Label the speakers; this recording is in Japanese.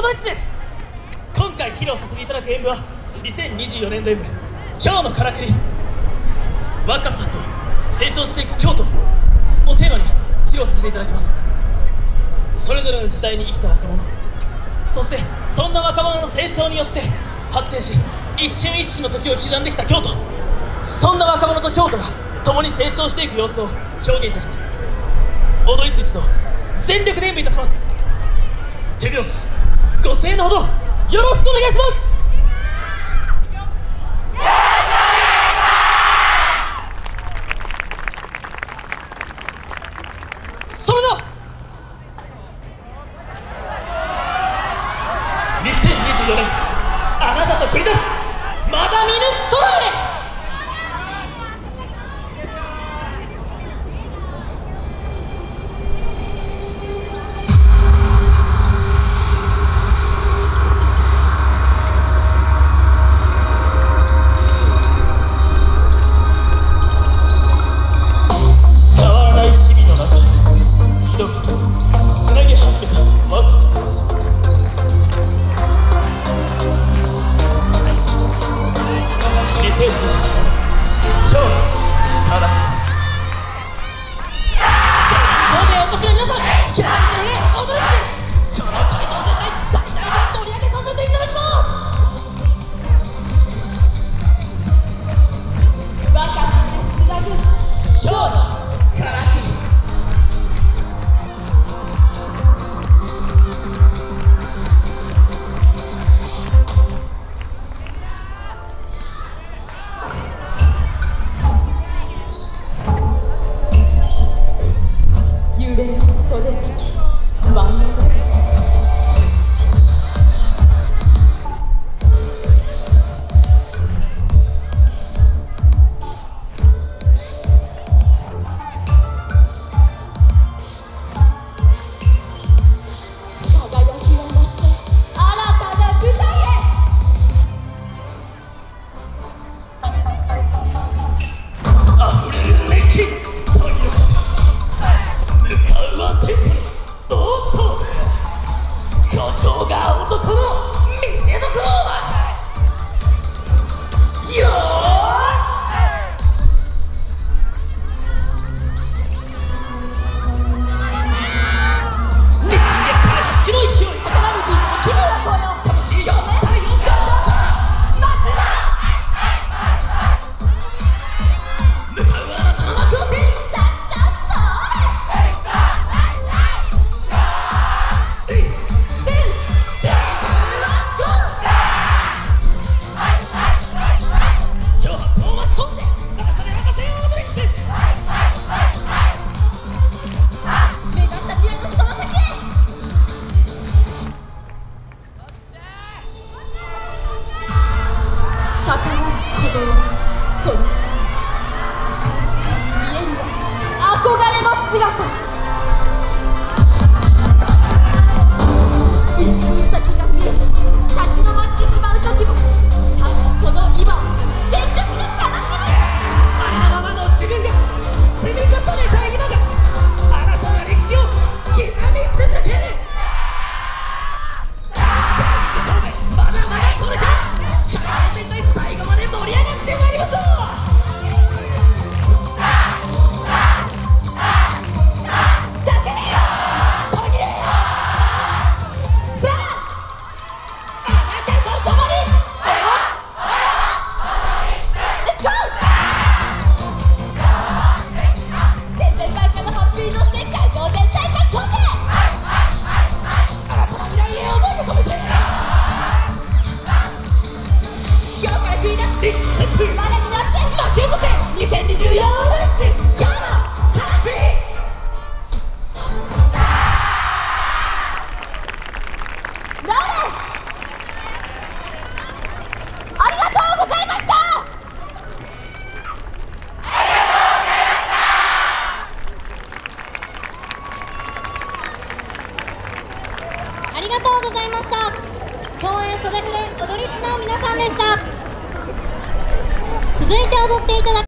Speaker 1: 踊りつです。今回披露させていただく演舞は2024年度演舞「今日のからくり」、若さと成長していく京都をテーマに披露させていただきます。それぞれの時代に生きた若者、そしてそんな若者の成長によって発展し、一瞬一瞬の時を刻んできた京都、そんな若者と京都が共に成長していく様子を表現いたします。踊りつ一同全力で演舞いたします。手拍子ご声援のほどよろしくお願いします。それでは2024年あなたと繰り出すまだ見ぬ空へ。
Speaker 2: ありがとうございました。共演袖フレ踊りつの皆さんでした。続いて踊っていただく